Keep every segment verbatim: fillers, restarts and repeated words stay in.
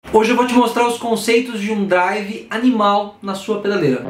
Hoje eu vou te mostrar os conceitos de um drive animal na sua pedaleira.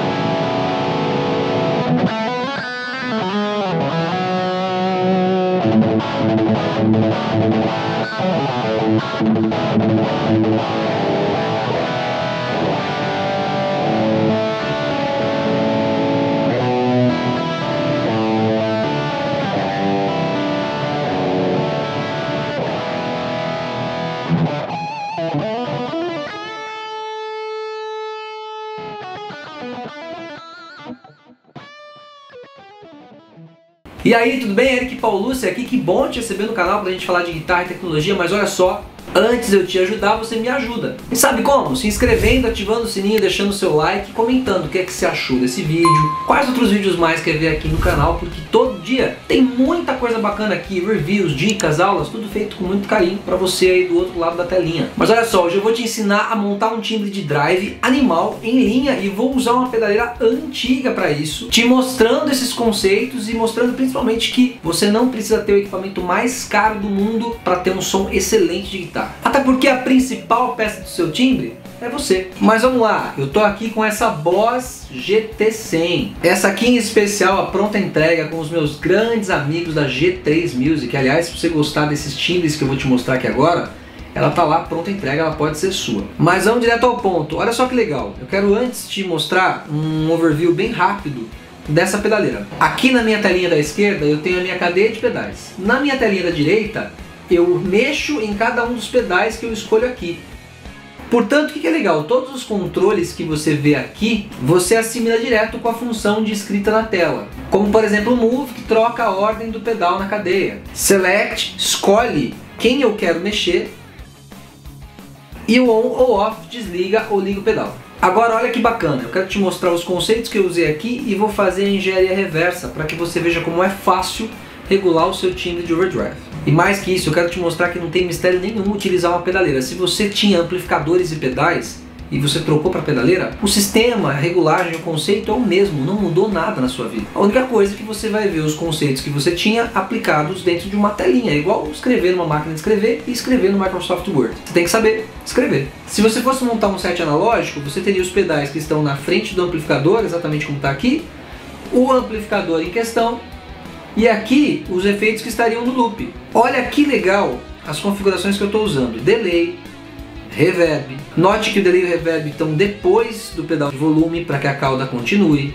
E aí, tudo bem? Eric Paulucci aqui, que bom te receber no canal pra gente falar de guitarra e tecnologia, mas olha só, antes de eu te ajudar, você me ajuda. E sabe como? Se inscrevendo, ativando o sininho, deixando o seu like, comentando o que é que você achou desse vídeo, quais outros vídeos mais quer ver aqui no canal, porque todo dia tem muita coisa bacana aqui, reviews, dicas, aulas, tudo feito com muito carinho pra você aí do outro lado da telinha. Mas olha só, hoje eu vou te ensinar a montar um timbre de drive animal em linha e vou usar uma pedaleira antiga pra isso, te mostrando esses conceitos e mostrando principalmente que você não precisa ter o equipamento mais caro do mundo para ter um som excelente de guitarra. Até porque a principal peça do seu timbre é você. Mas vamos lá, eu tô aqui com essa Boss G T cem. Essa aqui em especial, a pronta entrega com os meus grandes amigos da G três Music. Aliás, se você gostar desses timbres que eu vou te mostrar aqui agora, ela tá lá, pronta entrega, ela pode ser sua. Mas vamos direto ao ponto. Olha só que legal. Eu quero antes te mostrar um overview bem rápido dessa pedaleira. Aqui na minha telinha da esquerda eu tenho a minha cadeia de pedais. Na minha telinha da direita eu mexo em cada um dos pedais que eu escolho aqui. Portanto, o que é legal? Todos os controles que você vê aqui, você assimila direto com a função de escrita na tela. Como por exemplo o Move, que troca a ordem do pedal na cadeia. Select, escolhe quem eu quero mexer. E o On ou Off desliga ou liga o pedal. Agora olha que bacana, eu quero te mostrar os conceitos que eu usei aqui e vou fazer a engenharia reversa para que você veja como é fácil regular o seu timbre de overdrive. E mais que isso, eu quero te mostrar que não tem mistério nenhum utilizar uma pedaleira. Se você tinha amplificadores e pedais e você trocou para pedaleira, o sistema, a regulagem, o conceito é o mesmo, não mudou nada na sua vida. A única coisa é que você vai ver os conceitos que você tinha aplicados dentro de uma telinha, é igual escrever numa máquina de escrever e escrever no Microsoft Word. Você tem que saber escrever. Se você fosse montar um set analógico, você teria os pedais que estão na frente do amplificador, exatamente como está aqui, o amplificador em questão, e aqui os efeitos que estariam no loop. Olha que legal as configurações que eu estou usando. Delay, reverb. Note que o delay e o reverb estão depois do pedal de volume para que a cauda continue.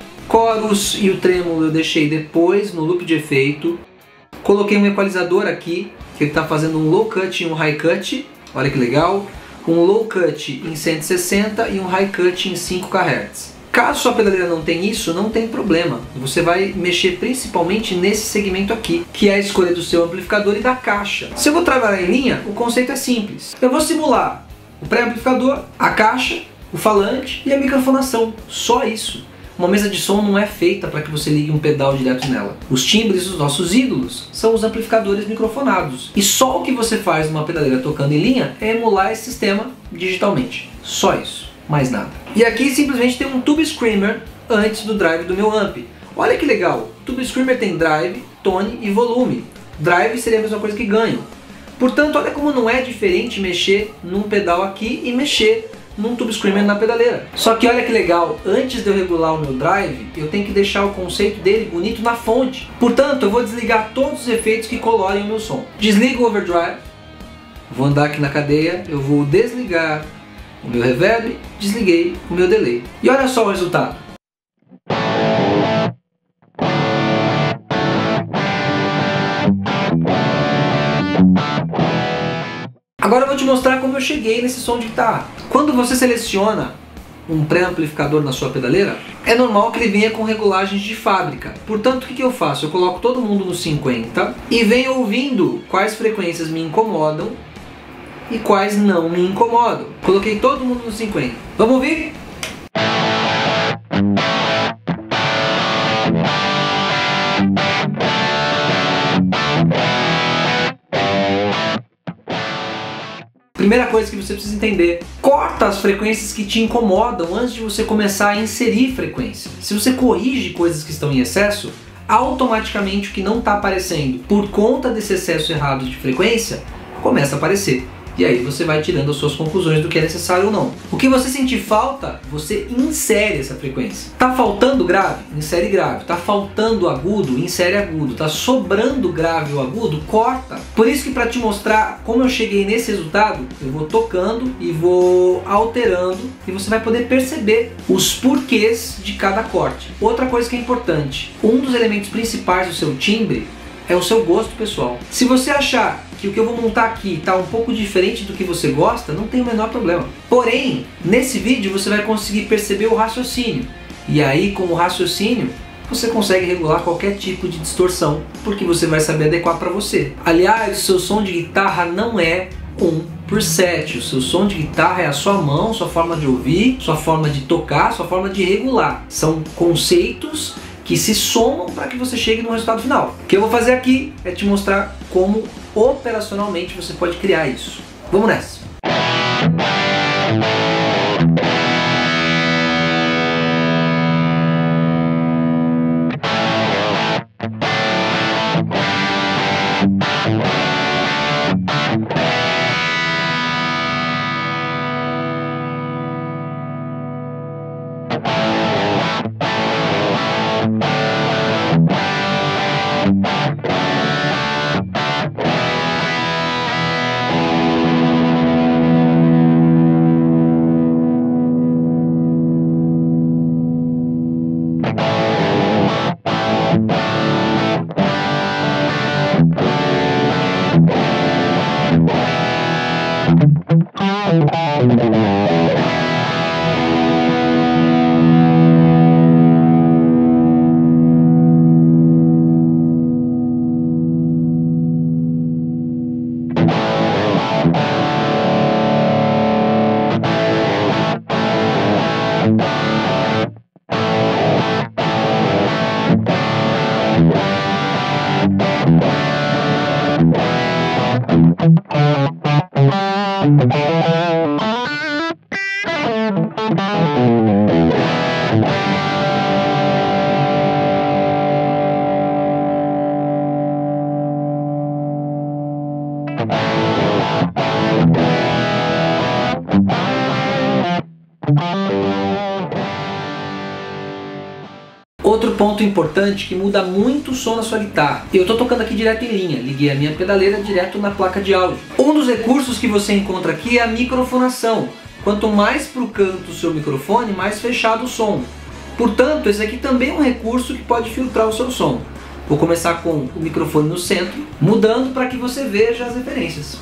Chorus e o trêmulo eu deixei depois no loop de efeito. Coloquei um equalizador aqui, que ele está fazendo um low cut e um high cut. Olha que legal. Um low cut em cento e sessenta e um high cut em cinco kilohertz. Caso sua pedaleira não tenha isso, não tem problema. Você vai mexer principalmente nesse segmento aqui, que é a escolha do seu amplificador e da caixa. Se eu vou trabalhar em linha, o conceito é simples. Eu vou simular o pré-amplificador, a caixa, o falante e a microfonação. Só isso. Uma mesa de som não é feita para que você ligue um pedal direto nela. Os timbres dos nossos ídolos são os amplificadores microfonados. E só o que você faz numa pedaleira tocando em linha é emular esse sistema digitalmente. Só isso. Mais nada. E aqui simplesmente tem um Tube Screamer antes do drive do meu amp. Olha que legal, o Tube Screamer tem drive, tone e volume. Drive seria a mesma coisa que ganho. Portanto, olha como não é diferente mexer num pedal aqui e mexer num Tube Screamer na pedaleira. Só que olha que legal, antes de eu regular o meu drive, eu tenho que deixar o conceito dele bonito na fonte. Portanto, eu vou desligar todos os efeitos que colorem o meu som. Desligo o overdrive, vou andar aqui na cadeia, eu vou desligar o meu reverb, desliguei o meu delay. E olha só o resultado. Agora eu vou te mostrar como eu cheguei nesse som de guitarra. Quando você seleciona um pré-amplificador na sua pedaleira, é normal que ele venha com regulagens de fábrica. Portanto, o que que eu faço? Eu coloco todo mundo no cinquenta e venho ouvindo quais frequências me incomodam e quais não me incomodam. Coloquei todo mundo no cinquenta. Vamos ouvir? Primeira coisa que você precisa entender: corta as frequências que te incomodam antes de você começar a inserir frequência. Se você corrige coisas que estão em excesso, automaticamente o que não está aparecendo por conta desse excesso errado de frequência começa a aparecer. E aí você vai tirando as suas conclusões do que é necessário ou não. O que você sentir falta, você insere essa frequência. Tá faltando grave? Insere grave. Tá faltando agudo? Insere agudo. Tá sobrando grave ou agudo? Corta. Por isso que para te mostrar como eu cheguei nesse resultado, eu vou tocando e vou alterando e você vai poder perceber os porquês de cada corte. Outra coisa que é importante, um dos elementos principais do seu timbre é o seu gosto pessoal. Se você achar que o que eu vou montar aqui está um pouco diferente do que você gosta, não tem o menor problema. Porém, nesse vídeo você vai conseguir perceber o raciocínio. E aí, com o raciocínio, você consegue regular qualquer tipo de distorção, porque você vai saber adequar para você. Aliás, o seu som de guitarra não é um por sete. O seu som de guitarra é a sua mão, sua forma de ouvir, sua forma de tocar, sua forma de regular. São conceitos que se somam para que você chegue no resultado final. O que eu vou fazer aqui é te mostrar como operacionalmente você pode criar isso. Vamos nessa! Outro ponto importante que muda muito o som na sua guitarra. Eu estou tocando aqui direto em linha, liguei a minha pedaleira direto na placa de áudio. Um dos recursos que você encontra aqui é a microfonação. Quanto mais para o canto o seu microfone, mais fechado o som. Portanto, esse aqui também é um recurso que pode filtrar o seu som. Vou começar com o microfone no centro, mudando para que você veja as referências.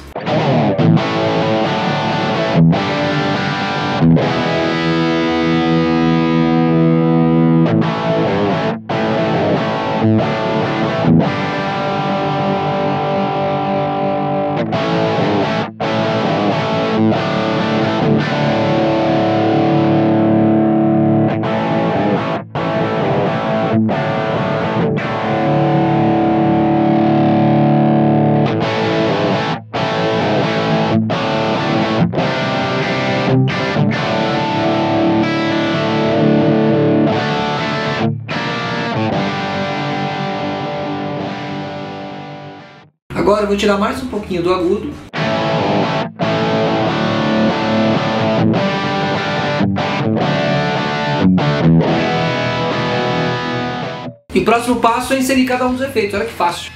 Agora eu vou tirar mais um pouquinho do agudo. E o próximo passo é inserir cada um dos efeitos. Olha que fácil.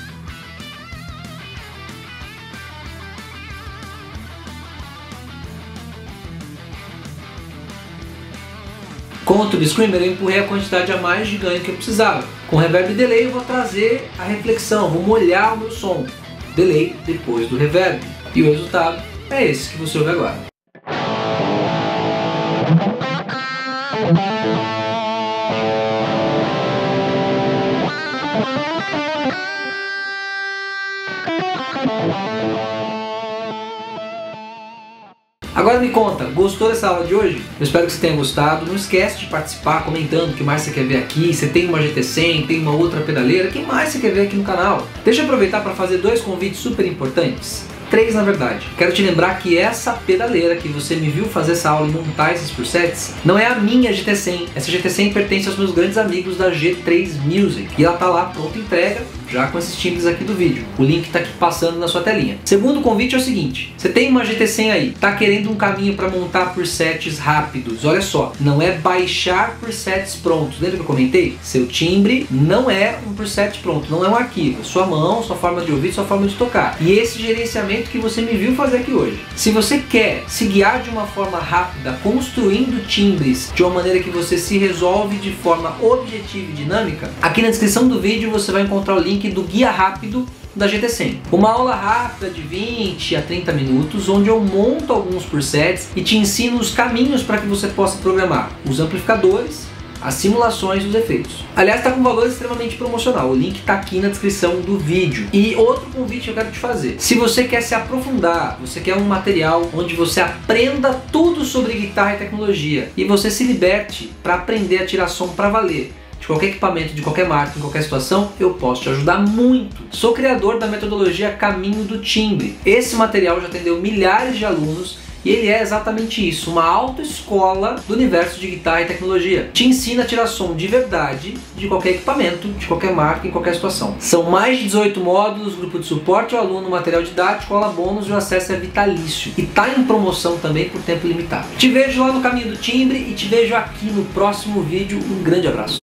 Com o Tube Screamer eu empurrei a quantidade a mais de ganho que eu precisava. Com reverb e delay eu vou trazer a reflexão, vou molhar o meu som. Delay depois do reverb. E o resultado é esse que você ouve agora. Agora me conta, gostou dessa aula de hoje? Eu espero que você tenha gostado. Não esquece de participar comentando o que mais você quer ver aqui. Você tem uma G T cem, tem uma outra pedaleira, o que mais você quer ver aqui no canal? Deixa eu aproveitar para fazer dois convites super importantes. três na verdade. Quero te lembrar que essa pedaleira que você me viu fazer essa aula e montar esses presets não é a minha G T cem. Essa G T cem pertence aos meus grandes amigos da G três Music e ela tá lá pronta entrega, já com esses timbres aqui do vídeo. O link tá aqui passando na sua telinha. Segundo convite é o seguinte: você tem uma G T cem aí, tá querendo um caminho para montar presets rápidos. Olha só, não é baixar presets prontos. Lembra que eu comentei? Seu timbre não é um preset pronto, não é um arquivo. Sua mão, sua forma de ouvir, sua forma de tocar. E esse gerenciamento que você me viu fazer aqui hoje. Se você quer se guiar de uma forma rápida, construindo timbres de uma maneira que você se resolve de forma objetiva e dinâmica, aqui na descrição do vídeo você vai encontrar o link do Guia Rápido da G T cem. Uma aula rápida de vinte a trinta minutos, onde eu monto alguns presets e te ensino os caminhos para que você possa programar os amplificadores, as simulações e os efeitos. Aliás, está com valor extremamente promocional. O link está aqui na descrição do vídeo. E outro convite que eu quero te fazer: se você quer se aprofundar, você quer um material onde você aprenda tudo sobre guitarra e tecnologia e você se liberte para aprender a tirar som para valer de qualquer equipamento, de qualquer marca, em qualquer situação, eu posso te ajudar muito. Sou criador da metodologia Caminho do Timbre. Esse material já atendeu milhares de alunos e ele é exatamente isso, uma autoescola do universo de guitarra e tecnologia. Te ensina a tirar som de verdade de qualquer equipamento, de qualquer marca, em qualquer situação. São mais de dezoito módulos, grupo de suporte ao aluno, material didático, aula bônus e o acesso é vitalício. E tá em promoção também por tempo limitado. Te vejo lá no Caminho do Timbre e te vejo aqui no próximo vídeo. Um grande abraço.